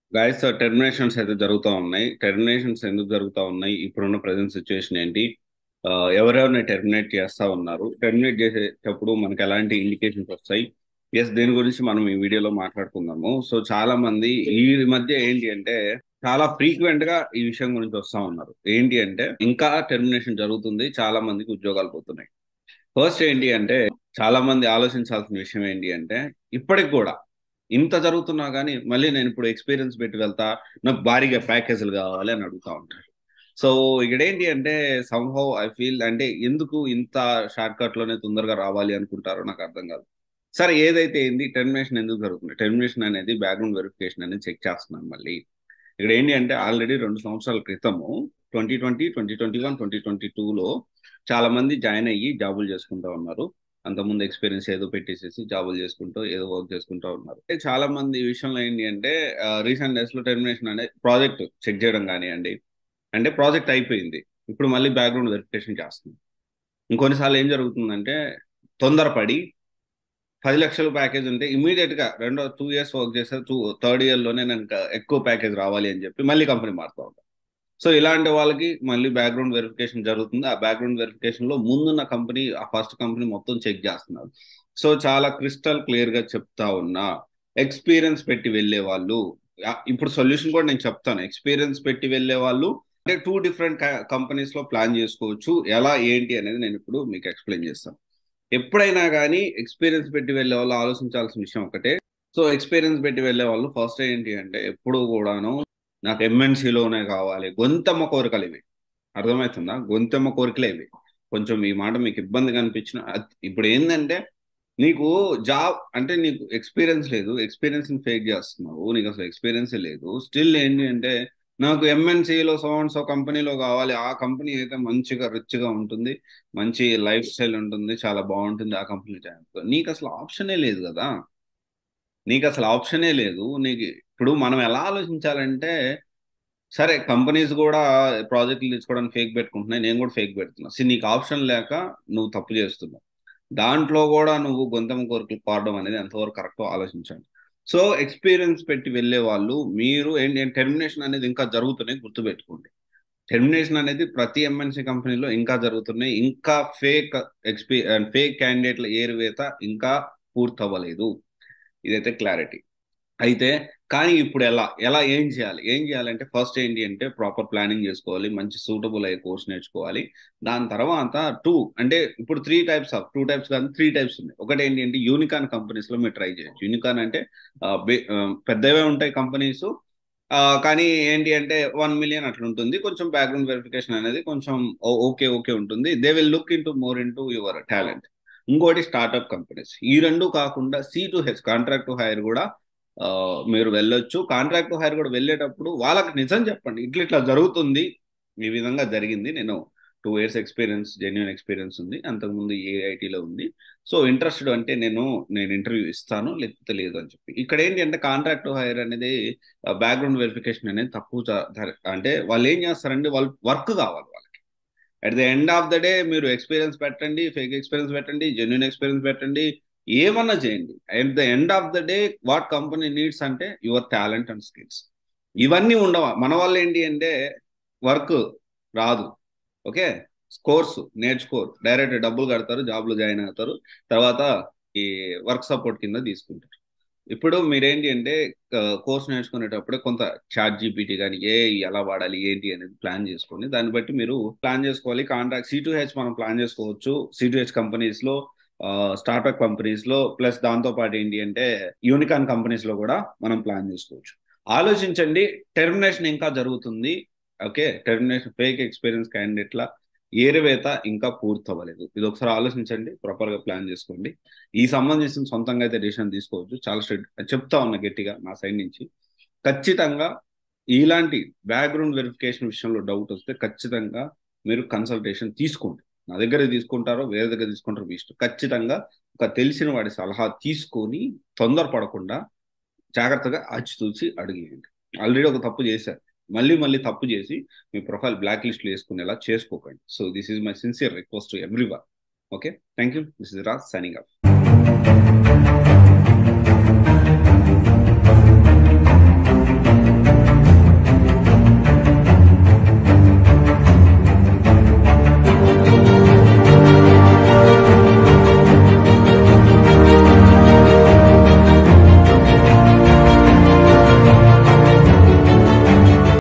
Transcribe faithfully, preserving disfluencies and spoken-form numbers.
Guys టెర్మినేషన్స్ అయితే జరుగుతూ ఉన్నాయి. టెర్మినేషన్స్ ఎందుకు జరుగుతూ ఉన్నాయి, ఇప్పుడున్న ప్రజెంట్ సిచ్యువేషన్ ఏంటి, ఆ, ఎవరెవరిని టెర్మినేట్ చేస్తా ఉన్నారు, టెర్మినేట్ చేసేటప్పుడు మనకి ఎలాంటి ఇండికేషన్స్ వస్తాయి. ఎస్, దీని గురించి మనం ఈ వీడియోలో మాట్లాడుకుందాము. సో చాలా మంది ఈ మధ్య ఏంటి అంటే చాలా ఫ్రీక్వెంట్ గా ఈ విషయం గురించి వస్తా ఉన్నారు. ఏంటి అంటే ఇంకా టెర్మినేషన్ జరుగుతుంది, చాలా మందికి ఉద్యోగాలు పోతున్నాయి. ఫస్ట్ ఏంటి అంటే చాలా మంది ఆలోచించాల్సిన విషయం ఏంటి అంటే ఇప్పటికి కూడా ఇంత జరుగుతున్నా కానీ మళ్ళీ నేను ఇప్పుడు ఎక్స్పీరియన్స్ పెట్టి వెళ్తా, నాకు భారీగా ప్యాకేజీలు కావాలి అని అడుగుతా ఉంటారు. సో ఇక్కడ ఏంటి అంటే సంహౌ ఐ ఫీల్ అంటే ఎందుకు ఇంత షార్ట్ కట్ లోనే తొందరగా రావాలి అనుకుంటారో నాకు అర్థం కాదు. సరే, ఏదైతే ఏంది, టెర్మినేషన్ ఎందుకు జరుగుతుంది? టెర్మినేషన్ అనేది బ్యాక్గ్రౌండ్ వెరిఫికేషన్ అనేది చెక్ చేస్తున్నాను మళ్ళీ. ఇక్కడ ఏంటి అంటే ఆల్రెడీ రెండు సంవత్సరాల క్రితము twenty twenty twenty twenty one twenty twenty టూలో చాలా మంది జాయిన్ అయ్యి జాబులు చేసుకుంటూ ఉన్నారు. అంతకుముందు ఎక్స్పీరియన్స్ ఏదో పెట్టేసేసి జాబులు చేసుకుంటూ ఏదో వర్క్ చేసుకుంటూ ఉన్నారు. అంటే చాలా మంది ఈ విషయంలో ఏంటి అంటే రీసెంట్ డేస్ లో టెర్మినేషన్ అనే ప్రాజెక్ట్ చెక్ చేయడం కానివ్వండి, అంటే ప్రాజెక్ట్ అయిపోయింది, ఇప్పుడు మళ్ళీ బ్యాక్గ్రౌండ్ వెరిఫికేషన్ చేస్తుంది. ఇంకొన్నిసార్లు ఏం జరుగుతుందంటే తొందరపడి పది లక్షల ప్యాకేజ్ ఉంటే ఇమీడియట్ గా రెండో టూ ఇయర్స్ వర్క్ చేస్తే టూ థర్డ్ ఇయర్ లోనే నాకు ఎక్కువ ప్యాకేజ్ రావాలి అని చెప్పి మళ్ళీ కంపెనీ మారుతూ ఉంటాం. సో ఇలాంటి వాళ్ళకి మళ్ళీ బ్యాక్గ్రౌండ్ వెరిఫికేషన్ జరుగుతుంది. ఆ బ్యాక్గ్రౌండ్ వెరిఫికేషన్ లో ముందున్న కంపెనీ, ఆ ఫస్ట్ కంపెనీ మొత్తం చెక్ చేస్తున్నారు. సో చాలా క్రిస్టల్ క్లియర్ గా చెప్తా ఉన్నా, ఎక్స్పీరియన్స్ పెట్టి వెళ్ళే వాళ్ళు, ఆ, ఇప్పుడు సొల్యూషన్ కూడా నేను చెప్తాను. ఎక్స్పీరియన్స్ పెట్టి వెళ్ళే వాళ్ళు అంటే టూ డిఫరెంట్ కంపెనీస్ లో ప్లాన్ చేసుకోవచ్చు. ఎలా ఏంటి అనేది నేను ఇప్పుడు మీకు ఎక్స్ప్లెయిన్ చేస్తాను. ఎప్పుడైనా కానీ ఎక్స్పీరియన్స్ పెట్టి వెళ్ళే వాళ్ళు ఆలోచించాల్సిన విషయం ఒకటే. సో ఎక్స్పీరియన్స్ పెట్టి వెళ్ళే వాళ్ళు ఫస్ట్ ఏంటి అంటే ఎప్పుడు కూడాను నాకు ఎంఎన్సీలోనే కావాలి, గొంతమ్మ కోరికలు ఇవి. అర్థమవుతుందా? గొంతమ్మ కోరికలే ఇవి. కొంచెం ఈ మాట మీకు ఇబ్బందిగా అనిపించిన, అద్- ఇప్పుడు ఏంటంటే నీకు జాబ్ అంటే నీకు ఎక్స్పీరియన్స్ లేదు, ఎక్స్పీరియన్స్ ఫేక్ చేస్తున్నావు, నీకు అసలు ఎక్స్పీరియన్స్ లేదు. స్టిల్ ఏంటి అంటే నాకు ఎంఎన్సీలో సో అండ్ సో కంపెనీలో కావాలి, ఆ కంపెనీ అయితే మంచిగా రిచ్గా ఉంటుంది, మంచి లైఫ్ స్టైల్ ఉంటుంది, చాలా బాగుంటుంది, ఆ కంపెనీ జాయిన్ అవుతా. నీకు అసలు ఆప్షనే లేదు కదా. నీకు అసలు ఆప్షనే లేదు. నీకు ఇప్పుడు మనం ఎలా ఆలోచించాలంటే, సరే కంపెనీస్ కూడా ప్రాజెక్టులు తెచ్చుకోవడానికి ఫేక్ పెట్టుకుంటున్నాయి, నేను కూడా ఫేక్ పెడుతున్నా. సో నీకు ఆప్షన్ లేక నువ్వు తప్పు చేస్తున్నావు. దాంట్లో కూడా నువ్వు గొంతెమ్మ కోరికలు పాడడం అనేది ఎంతవరకు కరెక్టో ఆలోచించండి. సో ఎక్స్పీరియన్స్ పెట్టి వెళ్ళే వాళ్ళు మీరు ఏంటి, టెర్మినేషన్ అనేది ఇంకా జరుగుతున్నాయి గుర్తుపెట్టుకోండి. టెర్మినేషన్ అనేది ప్రతి ఎంఎన్సీ కంపెనీలో ఇంకా జరుగుతున్నాయి. ఇంకా ఫేక్ ఎక్స్పీ ఫేక్ క్యాండిడేట్ల ఏరువేత ఇంకా పూర్తవ్వలేదు. ఇదైతే క్లారిటీ. అయితే కానీ ఇప్పుడు ఎలా ఎలా ఏం చేయాలి, ఏం చేయాలంటే ఫస్ట్ ఏంటి అంటే ప్రాపర్ ప్లానింగ్ చేసుకోవాలి, మంచి సూటబుల్ అయ్యే కోర్స్ నేర్చుకోవాలి. దాని తర్వాత టూ అంటే ఇప్పుడు three types of two types కానీ త్రీ టైప్స్ ఉన్నాయి. ఒకటి ఏంటి అంటే యూనికాన్ కంపెనీస్ లో మీరు ట్రై చేయొచ్చు. యూనికాన్ అంటే ఆ, బే- ఆ, పెద్దవే ఉంటాయి కంపెనీస్. కానీ ఏంటి అంటే వన్ మిలియన్ అట్లా ఉంటుంది. కొంచెం బ్యాక్గ్రౌండ్ వెరిఫికేషన్ అనేది కొంచెం ఓ- ఓకే ఓకే ఉంటుంది. They will look into more into your talent. ఇంకోటి స్టార్ట్అప్ కంపెనీస్. ఈ రెండు కాకుండా C to H contract to hire కూడా ఆ, మీరు వెళ్ళొచ్చు. కాంట్రాక్ట్ టు హైర్ కూడా వెళ్ళేటప్పుడు వాళ్ళకి నిజం చెప్పండి, ఇట్లా ఇట్లా జరుగుతుంది, ఈ విధంగా జరిగింది, నేను two years experience, genuine experience ఉంది, అంతకుముందు ఏఐటీలో ఉంది. సో ఇంట్రెస్టెడ్ అంటే నేను నేను ఇంటర్వ్యూ ఇస్తాను, లేకపోతే లేదు అని చెప్పి. ఇక్కడ ఏంటి అంటే కాంట్రాక్ట్ టు హైర్ అనేది బ్యాక్గ్రౌండ్ వెరిఫికేషన్ అనేది తక్కువ చ- ధర- అంటే వాళ్ళు ఏం చేస్తారంటే వాళ్ళు వర్క్ కావాలి వాళ్ళకి. At the end of the day మీరు ఎక్స్పీరియన్స్ పెట్టండి, ఫేక్ ఎక్స్పీరియన్స్ పెట్టండి, జెన్యున్ ఎక్స్పీరియన్స్ పెట్టండి, ఏమన్నా చేయండి. At the end of the day what company needs అంటే యువర్ టాలెంట్ అండ్ స్కిల్స్. ఇవన్నీ ఉండవా మన వల్ల ఏంటి అంటే వర్క్ రాదు. ఓకే, కోర్సు నేర్చుకోరు, డైరెక్ట్ డబ్బులు కడతారు, జాబ్లో జాయిన్ అవుతారు, తర్వాత ఈ వర్క్ సపోర్ట్ కింద తీసుకుంటారు. ఇప్పుడు మీరేంటి అంటే కోర్స్ నేర్చుకునేటప్పుడే కొంత చాట్ జీపీటీ కానీ ఏ ఎలా వాడాలి ఏంటి అనేది ప్లాన్ చేసుకోండి. దాన్ని బట్టి మీరు ప్లాన్ చేసుకోవాలి. కాంట్రాక్ట్ సి టు హెచ్ మనం ప్లాన్ చేసుకోవచ్చు, సి టు హెచ్ కంపెనీస్ లో, స్టార్ట్అప్ కంపెనీస్ లో, ప్లస్ దాంతో పాటు ఏంటి అంటే యూనికాన్ కంపెనీస్ లో కూడా మనం ప్లాన్ చేసుకోవచ్చు. ఆలోచించండి. టెర్మినేషన్ ఇంకా జరుగుతుంది. ఓకే, టెర్మినేషన్ ఫేక్ ఎక్స్పీరియన్స్ క్యాండిడేట్ల ఏరివేత ఇంకా పూర్తవ్వలేదు. ఇది ఒకసారి ఆలోచించండి, ప్రాపర్ గా ప్లాన్ చేసుకోండి. ఈ సంబంధించిన సొంతంగా అయితే డిసిషన్ తీసుకోవచ్చు. చాలా స్ట్రిక్ట్ చెప్తా ఉన్నా గట్టిగా నా సైడ్ నుంచి. ఖచ్చితంగా ఇలాంటి బ్యాక్గ్రౌండ్ వెరిఫికేషన్ విషయంలో డౌట్ వస్తే ఖచ్చితంగా మీరు కన్సల్టేషన్ తీసుకోండి. నా దగ్గర తీసుకుంటారో వేరే దగ్గర తీసుకుంటారో మీ ఇష్టం. ఖచ్చితంగా ఒక తెలిసిన వాడి సలహా తీసుకొని తొందరపడకుండా జాగ్రత్తగా ఆచితూచి అడిగేయండి. ఆల్రెడీ ఒక తప్పు చేశారు, మళ్ళీ మళ్ళీ తప్పు చేసి మీ ప్రొఫైల్ బ్లాక్ లిస్ట్ లో వేసుకునేలా చేసుకోకండి. So this is my sincere request to everyone. Okay, thank you. This is Raj signing up.